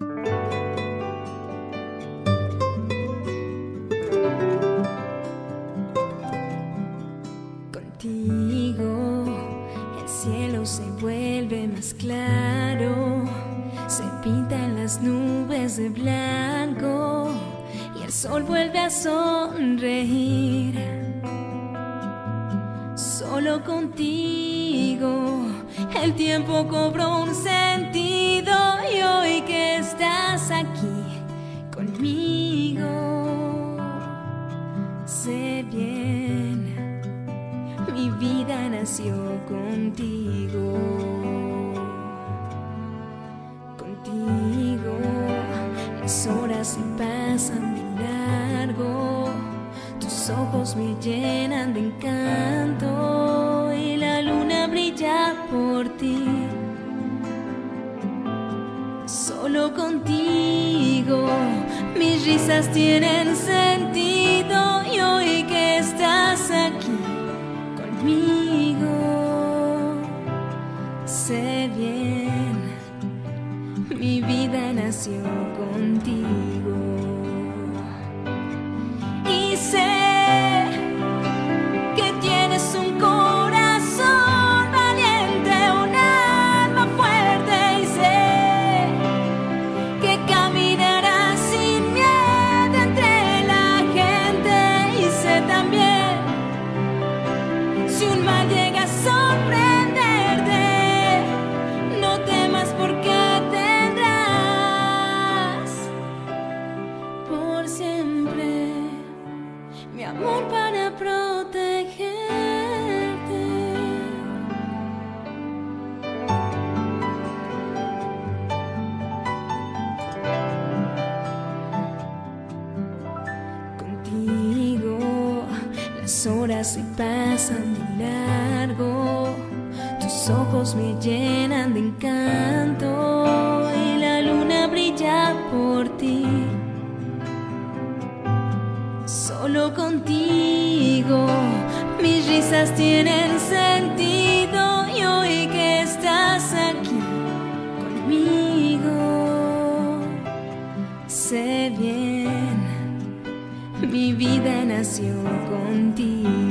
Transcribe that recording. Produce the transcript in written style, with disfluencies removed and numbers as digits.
Contigo el cielo se vuelve más claro, se pintan las nubes de blanco y el sol vuelve a sonreír. Solo contigo el tiempo cobró un sentido y hoy que estás aquí conmigo, sé bien, mi vida nació contigo. Contigo las horas se pasan de largo, tus ojos me llenan de encanto y la luna brilla por ti. Solo contigo mis risas tienen sentido y hoy que estás aquí conmigo, sé bien, mi vida nació contigo. Y sé que tienes un corazón valiente, un alma fuerte, y sé que caminarás sin miedo entre la gente, y sé también si un mal llega a sorprenderte, no temas porque tendrás por siempre mi amor para protegerte. Contigo las horas se pasan de largo, tus ojos me llenan de encanto y la luna brilla por ti. Solo contigo mis risas tienen sentido y hoy que estás aquí conmigo, sé bien, mi vida nació contigo.